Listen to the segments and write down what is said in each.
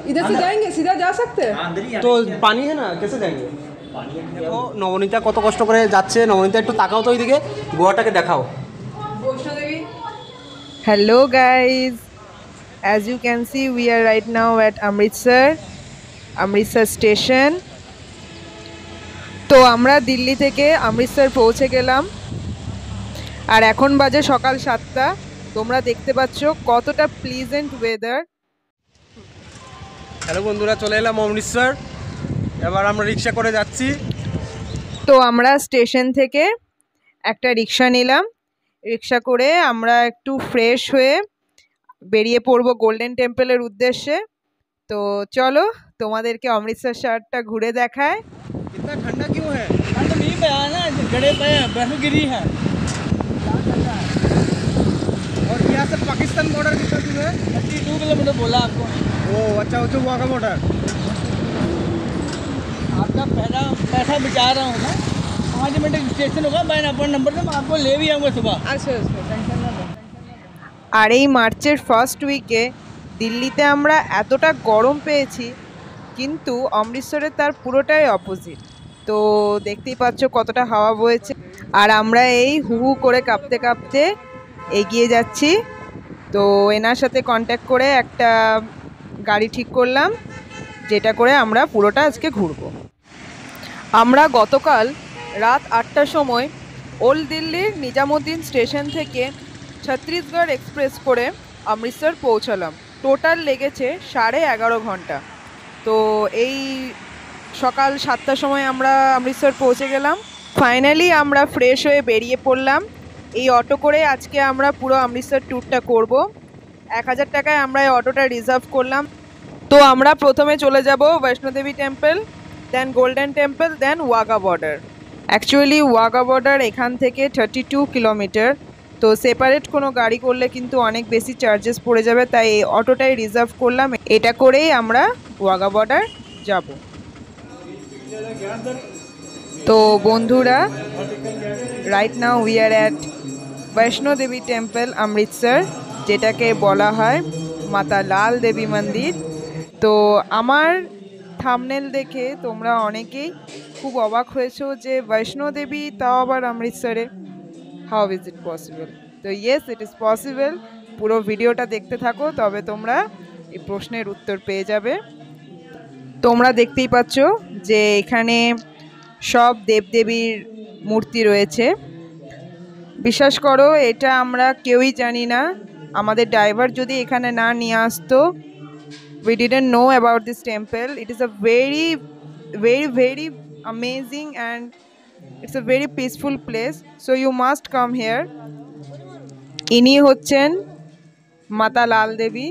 इधर से जाएंगे, सीधा जा सकते हैं? तो পানি है ना, कैसे जाएंगे? দেখো নবনীতা কত কষ্ট করে যাচ্ছে। নবনীতা একটু তাকাও তো ওইদিকে, গোয়াটাকে দেখাও। Hello guys, as you can see we are right now at Amritsar station. তো আমরা দিল্লি থেকে অমৃতসর পৌঁছে গেলাম আর এখন বাজে সকাল 7টা। তোমরা দেখতে পাচ্ছ কতটা প্লিজেন্ট ওয়েদার। হ্যালো বন্ধুরা, চলে এলাম অমৃতসর। এবার আমরা রিক্সা করে যাচ্ছি। তো আমরা স্টেশন থেকে একটা রিক্সা নিলাম। রিক্সা করে আমরা একটু ফ্রেশ হয়ে বেরিয়ে পড়বো গোল্ডেন টেম্পলের উদ্দেশ্যে। তো চলো তোমাদেরকে অমৃতসর শহরটা ঘুরে দেখায়। इतना ठंडा क्यों है? ठंड नहीं पे आना, गड़े पे बर्फ गिरी है। और यहाँ से पाकिस्तान बॉर्डर कितना दूर है? 32 किलोमीटर बोला आपको। ओ अच्छा, वो जो वाघा बॉर्डर। आपका पहला पैसा बचा रहा हूँ मैं। 5 मिनट स्टेशन होगा, मैं अपना नंबर से मैं आपको ले भी आऊँगा सुबह। আচ্ছা আর এই মার্চের ফার্স্ট উইকে দিল্লিতে আমরা এতটা গরম পেয়েছি, কিন্তু অমৃতসরে তার পুরোটাই অপোজিট। তো দেখতেই পাচ্ছ কতটা হাওয়া বইছে আর আমরা এই হু হু করে কাঁপতে কাঁপতে এগিয়ে যাচ্ছি। তো এনার সাথে কন্ট্যাক্ট করে একটা গাড়ি ঠিক করলাম, যেটা করে আমরা পুরোটা আজকে ঘুরবো। আমরা গতকাল রাত 8টার সময় ওল্ড দিল্লির নিজামুদ্দিন স্টেশন থেকে ছত্তিশগড় এক্সপ্রেস করে অমৃতসর পৌঁছালাম। টোটাল লেগেছে 11.5 ঘন্টা। তো এই সকাল 7টার সময় আমরা অমৃতসর পৌঁছে গেলাম। ফাইনালি আমরা ফ্রেশ হয়ে বেরিয়ে পড়লাম। এই অটো করে আজকে আমরা পুরো অমৃতসর ট্যুরটা করব। 1000 টাকায় আমরা এই অটোটা রিজার্ভ করলাম। তো আমরা প্রথমে চলে যাব Vaishno Devi temple, then Golden Temple, then Wagah border. Actually Wagah border এখান থেকে 32 কিলোমিটার। তো সেপারেট কোনো গাড়ি করলে কিন্তু অনেক বেশি চার্জেস পড়ে যাবে, তাই এই অটোটাই রিজার্ভ করলাম। এটা করেই আমরা ওয়াঘা বর্ডার যাব। তো বন্ধুরা, right now we are at Vaishno Devi temple Amritsar, যেটাকে বলা হয় মাতা লাল দেবী মন্দির। তো আমার থাম্বনেল দেখে তোমরা অনেকেই খুব অবাক হয়েছো যে বৈষ্ণোদেবী তাও আবার অমৃতসরে, হাউ ইজ ইট পসিবল? তো ইয়েস, ইট ইজ পসিবল। পুরো ভিডিওটা দেখতে থাকো, তবে তোমরা এই প্রশ্নের উত্তর পেয়ে যাবে। তোমরা দেখতেই পাচ্ছ যে এখানে সব দেবদেবীর মূর্তি রয়েছে। বিশ্বাস করো, এটা আমরা কেউই জানি না। আমাদের ড্রাইভার যদি এখানে না নিয়ে আসতো, we didn't know about this temple. It is a very very very amazing and it's a very peaceful place, so you must come here. ইনি হচ্ছেন মাতা লাল দেবী।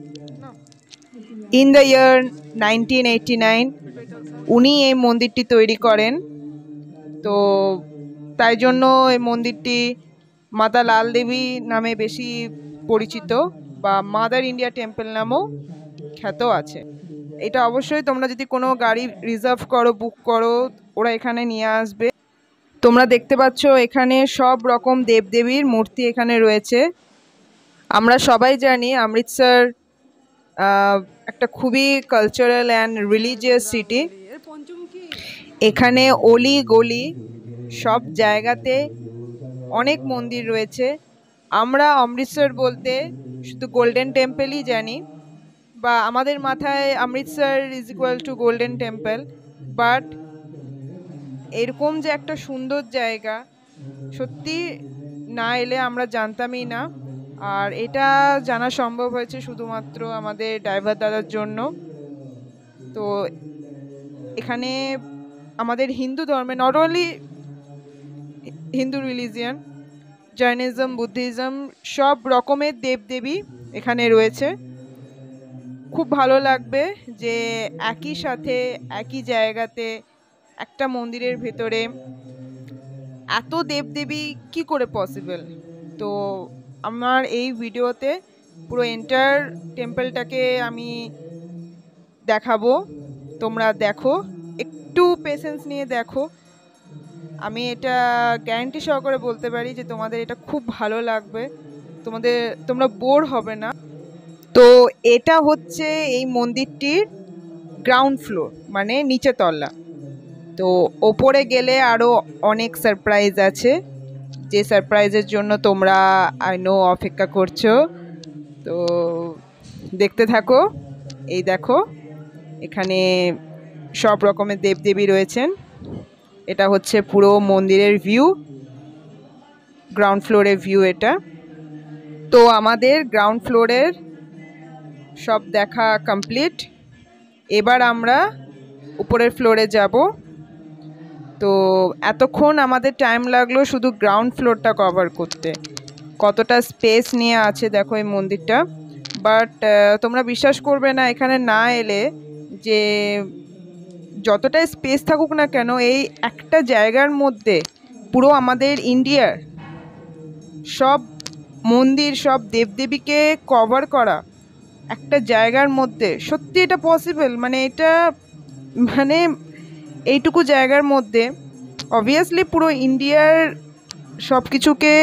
ইন দ্য ইয়ার 1989 উনি এই মন্দিরটি তৈরি করেন। তো তাই জন্য এই মন্দিরটি মাতা লাল দেবী নামে বেশি পরিচিত, বা মাদার ইন্ডিয়া টেম্পল নামেও খ্যাত আছে। এটা অবশ্যই তোমরা যদি কোনো গাড়ি রিজার্ভ করো, বুক করো, ওরা এখানে নিয়ে আসবে। তোমরা দেখতে পাচ্ছ এখানে সব রকম দেবদেবীর মূর্তি এখানে রয়েছে। আমরা সবাই জানি অমৃতসর একটা খুবই কালচারাল অ্যান্ড রিলিজিয়াস সিটি। এখানে অলি গলি সব জায়গাতে অনেক মন্দির রয়েছে। আমরা অমৃতসর বলতে শুধু গোল্ডেন টেম্পলই জানি, বা আমাদের মাথায় Amritsar is equal to Golden Temple, but এরকম যে একটা সুন্দর জায়গা সত্যি না এলে আমরা জানতামই না। আর এটা জানা সম্ভব হয়েছে শুধুমাত্র আমাদের ড্রাইভার দাদার জন্য। তো এখানে আমাদের হিন্দু ধর্মে, not only Hindu religion, Jainism, Buddhism, সব রকমের দেবদেবী এখানে রয়েছে। খুব ভালো লাগবে যে একই সাথে একই জায়গাতে একটা মন্দিরের ভেতরে এত দেবদেবী কি করে পসিবল। তো আমার এই ভিডিওতে পুরো এন্টার টেম্পলটাকে আমি দেখাবো। তোমরা দেখো, একটু পেশেন্স নিয়ে দেখো। আমি এটা গ্যারান্টি সহকারে বলতে পারি যে তোমাদের এটা খুব ভালো লাগবে, তোমরা বোর হবে না। তো এটা হচ্ছে এই মন্দিরটির গ্রাউন্ড ফ্লোর, মানে নিচে তলা। তো ওপরে গেলে আরও অনেক সারপ্রাইজ আছে, যে সারপ্রাইজের জন্য তোমরা আই নো অপেক্ষা করছো। তো দেখতে থাকো। এই দেখো, এখানে সব রকমের দেবদেবী রয়েছেন। এটা হচ্ছে পুরো মন্দিরের ভিউ, গ্রাউন্ড ফ্লোরের ভিউ এটা। তো আমাদের গ্রাউন্ড ফ্লোরের সব দেখা কমপ্লিট। এবার আমরা উপরের ফ্লোরে যাব। তো এতক্ষণ আমাদের টাইম লাগলো শুধু গ্রাউন্ড ফ্লোরটা কভার করতে। কতটা স্পেস নিয়ে আছে দেখো এই মন্দিরটা। বাট তোমরা বিশ্বাস করবে না এখানে না এলে, যে যতটা স্পেস থাকুক না কেন, এই একটা জায়গার মধ্যে পুরো আমাদের ইন্ডিয়ার সব মন্দির, সব দেবদেবীকে কভার করা একটা জায়গার মধ্যে, সত্যি এটা পসিবল। মানে এটা, মানে এইটুকু জায়গার মধ্যে অবভিয়াসলি পুরো ইন্ডিয়ার সব কিছুকে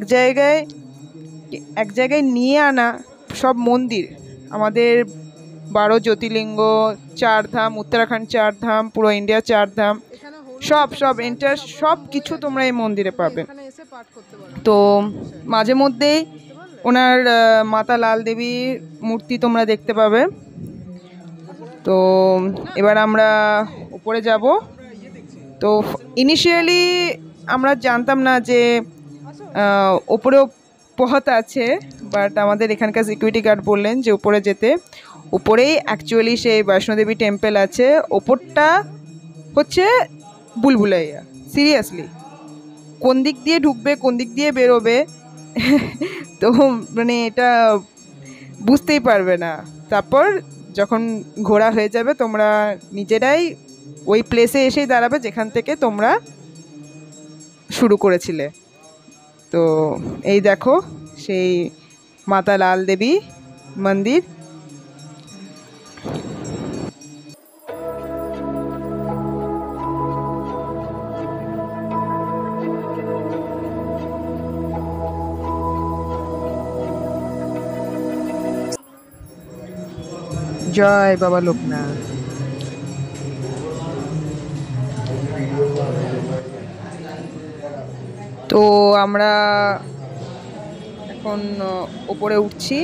এক জায়গায় নিয়ে আনা, সব মন্দির, আমাদের 12 জ্যোতির্লিঙ্গ, 4 ধাম, উত্তরাখণ্ড 4 ধাম, পুরো ইন্ডিয়া 4 ধাম, সব এন্টার সব কিছু তোমরা এই মন্দিরে পাবে। তো মাঝে মধ্যেই ওনার মাতা লাল দেবীর মূর্তি তোমরা দেখতে পাবে। তো এবার আমরা উপরে যাব। তো ইনিশিয়ালি আমরা জানতাম না যে ওপরেও পথ আছে, বাট আমাদের এখানকার সিকিউরিটি গার্ড বললেন যে উপরে যেতে। উপরেই অ্যাকচুয়ালি সেই বৈষ্ণোদেবী টেম্পল আছে। ওপরটা হচ্ছে বুলবুলাইয়া। সিরিয়াসলি কোন দিক দিয়ে ঢুকবে, কোন দিক দিয়ে বেরোবে তো মানে এটা বুঝতেই পারবে না। তারপর যখন ঘোরা হয়ে যাবে, তোমরা নিজেরাই ওই প্লেসে এসেই দাঁড়াবে যেখান থেকে তোমরা শুরু করেছিলে। তো এই দেখো সেই মাতা লাল দেবী মন্দির। জয় বাবা লোকনাথ। তো আমরা এখন উপরে উঠছি।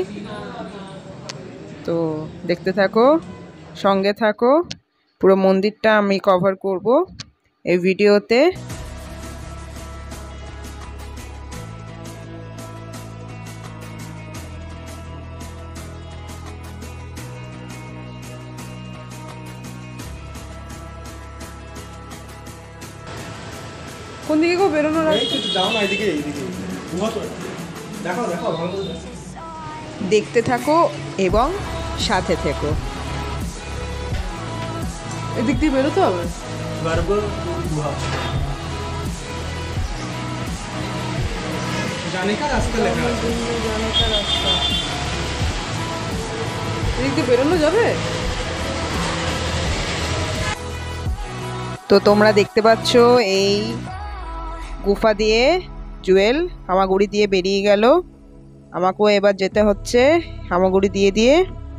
তো দেখতে থাকো, সঙ্গে থাকো। পুরো মন্দিরটা আমি কভার করব এই ভিডিওতে। কোন দিকে গো বেরোনোর রাস্তা? যাও না, এদিকে এইদিকে দেখো দেখো ভালো করে। দেখতে থাকো এবং সাথে থেকো। এদিক দিয়ে বেরোতে হবে। জানে কা রাস্তা লেখা আছে। এদিক দিয়ে বেরোনো যাবে? তো তোমরা দেখতে পাচ্ছ এই গুফা দিয়ে জুয়েল হামাগুড়ি দিয়ে বেরিয়ে গেল। আমাকেও এবার যেতে হচ্ছে হামাগুড়ি দিয়ে দিয়ে।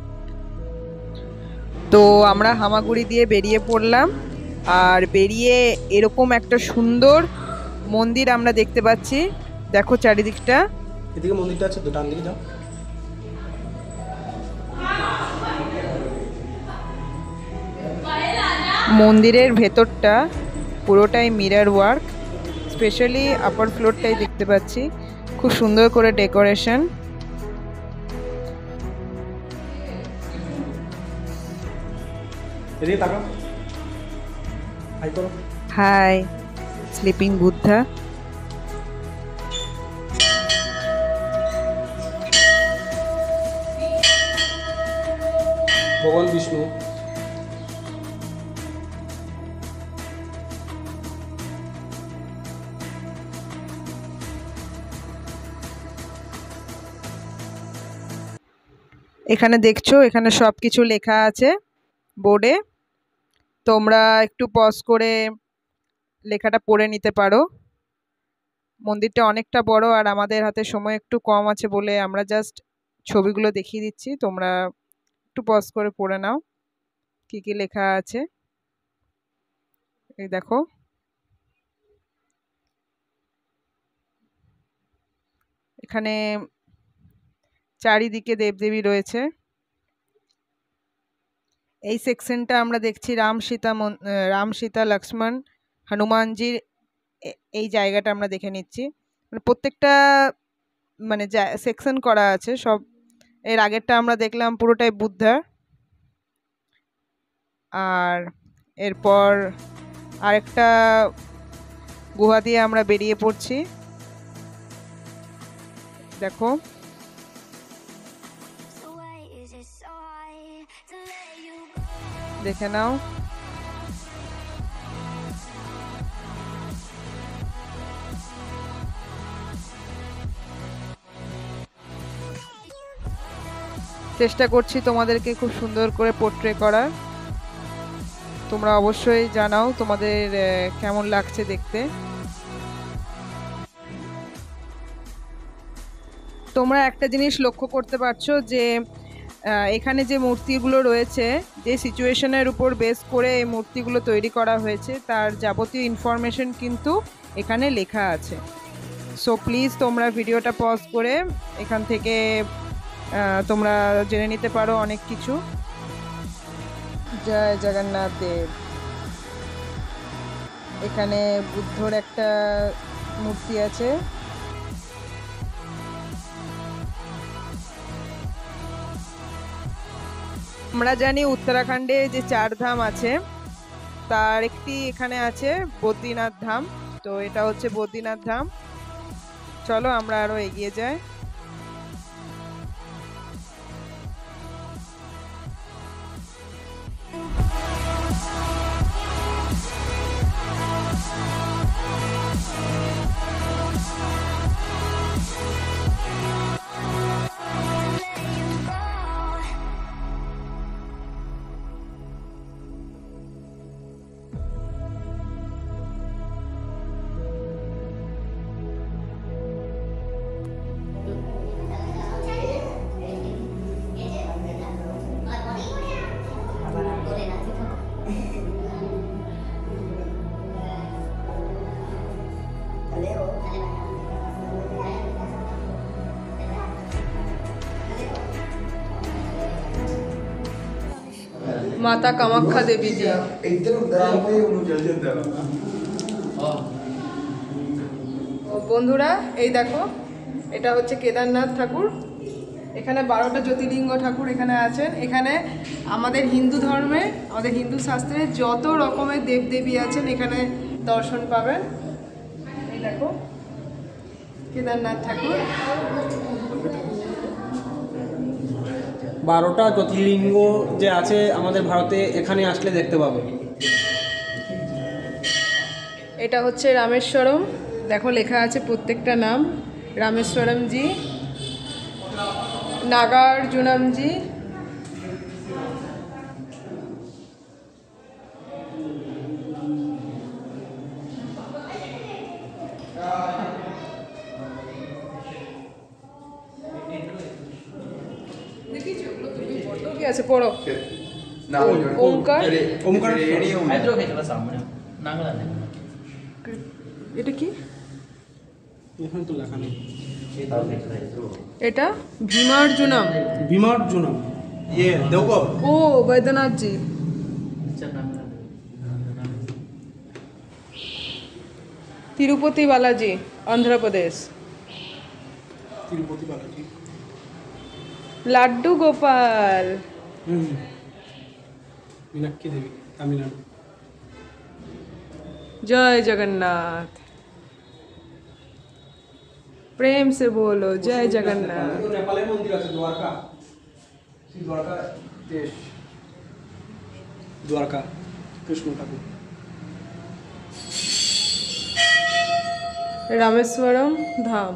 তো আমরা হামাগুড়ি দিয়ে বেরিয়ে পড়লাম, আর বেরিয়ে এরকম একটা সুন্দর মন্দির আমরা দেখতে পাচ্ছি। দেখো চারিদিকটা। এদিকে মন্দিরটা আছে, ডান দিকে যাও। মন্দিরের ভেতরটা পুরোটাই মিরর ওয়ার্ক। স্পেশালি আপার ফ্লোরটাই দেখতে পাচ্ছি, খুব সুন্দর করে ডেকোরেশন। এদিকে তাকাও, হাই করো। Hi sleeping Buddha. ভগবান বিষ্ণু। এখানে দেখছো, এখানে সব কিছু লেখা আছে বোর্ডে। তোমরা একটু পজ করে লেখাটা পড়ে নিতে পারো। মন্দিরটা অনেকটা বড়, আর আমাদের হাতে সময় একটু কম আছে বলে আমরা জাস্ট ছবিগুলো দেখিয়ে দিচ্ছি, তোমরা একটু পজ করে পড়ে নাও কি কি লেখা আছে। এই দেখো, এখানে চারিদিকে দেবদেবী রয়েছে। এই সেকশনটা আমরা দেখছি রাম সীতা লক্ষ্মণ হনুমানজির এই জায়গাটা আমরা দেখে নিচ্ছি। মানে প্রত্যেকটা মানে সেকশন করা আছে সব। এর আগেরটা আমরা দেখলাম পুরোটাই বুদ্ধা। আর এরপর আরেকটা গুহা দিয়ে আমরা বেরিয়ে পড়ছি। দেখো, দেখে নাও। চেষ্টা করছি তোমাদেরকে খুব সুন্দর করে পোর্ট্রে করার। তোমরা অবশ্যই জানাও তোমাদের কেমন লাগছে দেখতে। তোমরা একটা জিনিস লক্ষ্য করতে পারছো যে এখানে যে মূর্তিগুলো রয়েছে, যে সিচুয়েশনের উপর বেস করে এই মূর্তিগুলো তৈরি করা হয়েছে তার যাবতীয় ইনফরমেশন কিন্তু এখানে লেখা আছে। সো প্লিজ তোমরা ভিডিওটা পজ করে এখান থেকে তোমরা জেনে নিতে পারো অনেক কিছু। জয় জগন্নাথ দেব। এখানে বুদ্ধর একটা মূর্তি আছে। আমরা জানি উত্তরাখণ্ডে যে 4 ধাম আছে তার একটি এখানে আছে বদ্রীনাথ ধাম। তো এটা হচ্ছে বদ্রীনাথ ধাম। চলো আমরা আরো এগিয়ে যাই। माता कामाख्या देवी जी। বন্ধুরা এই দেখো, এটা হচ্ছে কেদারনাথ ঠাকুর। এখানে 12টা জ্যোতির্লিঙ্গ ঠাকুর এখানে আছেন। এখানে আমাদের হিন্দু ধর্মে, আমাদের হিন্দু শাস্ত্রে যত রকমের দেবদেবী আছেন এখানে দর্শন পাবেন। এই দেখো কেদারনাথ ঠাকুর। 12টা জ্যোতির্লিঙ্গ যে আছে আমাদের ভারতে, এখানে আসলে দেখতে পাবে। এটা হচ্ছে রামেশ্বরম। দেখো লেখা আছে প্রত্যেকটা নাম। রামেশ্বরমজি, নাগার্জুনমজি, কি আছে পড়ো। ওমকার, ওমকার এটা কি? এখানে তো লেখা নেই। এটা ভীমার্জুনম। ভীমার্জুনম, ইয়ে দেওঘর। ও বৈদ্যনাথ জি। তিরুপতি বালাজি, অন্ধ্রপ্রদেশ। তিরুপতি বালাজি। লাড্ডু গোপাল, মীনাক্ষী দেবী, তামিলনাড়ু। जय जगन्नाथ। प्रेम से बोलो जय जगन्नाथ। নেপালের মন্দির আছে দ্বারকা, শ্রী দ্বারকা দেশ, দ্বারকা কৃষ্ণ ঠাকুর। रामेश्वरम धाम।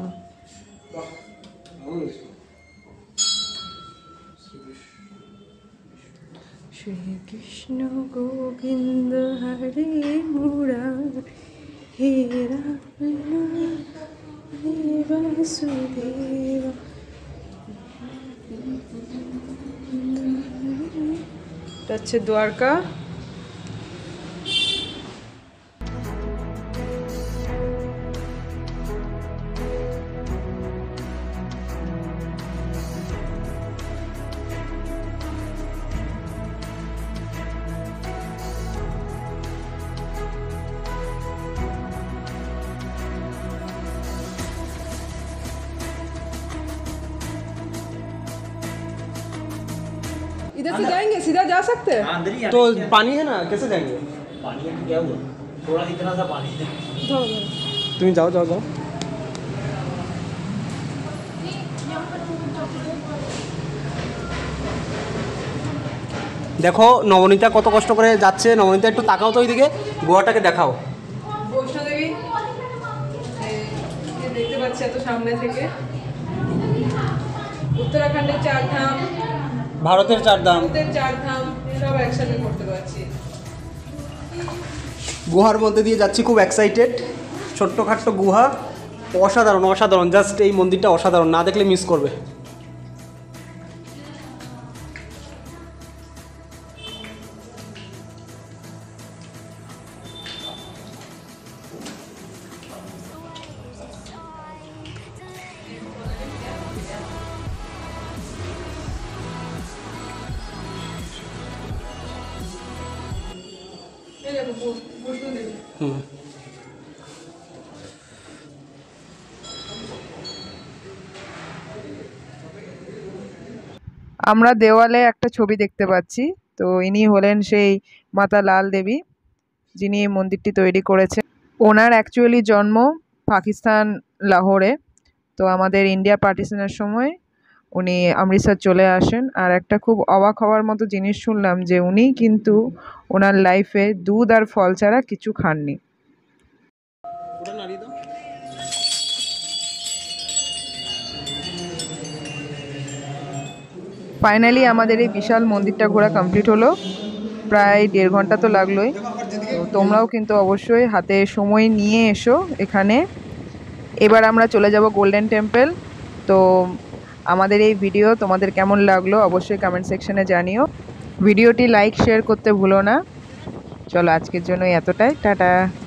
श्री कृष्ण गोविंद हरे मुरारी, हे राम हे वासुदेव। এটা হচ্ছে দ্বারকা। इधर से जाएंगे, सीधा जा सकते हैं? अंदर ही तो पानी है ना, कैसे जाएंगे? पानी है, क्या हुआ? थोड़ा इतना सा पानी है। তুমি যাও যাও যাও। দেখো নবনীতা কত কষ্ট করে যাচ্ছে। নবনীতা একটু তাকাও তো ওইদিকে, গোয়াটাকে দেখাও। বৈষ্ণোদেবী দেখতে পাচ্ছি এত সামনে থেকে। উত্তরাখণ্ডের 4 ধাম, ভারতের 4 ধাম, ভারতের 4 ধাম সব একসাথে করতে পারছি। গুহার মধ্যে দিয়ে যাচ্ছি, খুব এক্সাইটেড। ছোট্টখাট্ট গুহা, অসাধারণ অসাধারণ, জাস্ট এই মন্দিরটা অসাধারণ, না দেখলে মিস করবে। এই দেখো বৈষ্ণোদেবী। হুম, আমরা দেওয়ালে একটা ছবি দেখতে পাচ্ছি। তো ইনি হলেন সেই মাতা লাল দেবী, যিনি এই মন্দিরটি তৈরি করেছেন। ওনার অ্যাকচুয়ালি জন্ম পাকিস্তান লাহোরে। তো আমাদের ইন্ডিয়া পার্টিশনের সময় উনি অমৃতসর চলে আসেন। আর একটা খুব অবাক হওয়ার মতো জিনিস শুনলাম যে উনি কিন্তু ওনার লাইফে দুধ আর ফল ছাড়া কিছু খাননি। ওটা নাড়িয়ে দাও। ফাইনালি আমাদের এই বিশাল মন্দিরটা ঘোরা কমপ্লিট হলো। প্রায় 1.5 ঘন্টা তো লাগলোই। তো তোমরাও কিন্তু অবশ্যই হাতে সময় নিয়ে এসো এখানে। এবার আমরা চলে যাব গোল্ডেন টেম্পল। তো আমাদের এই ভিডিও তোমাদের কেমন লাগলো অবশ্যই কমেন্ট সেকশনে জানিও। ভিডিওটি লাইক শেয়ার করতে ভুলো না। চলো আজকের জন্য এতটাই, টাটা।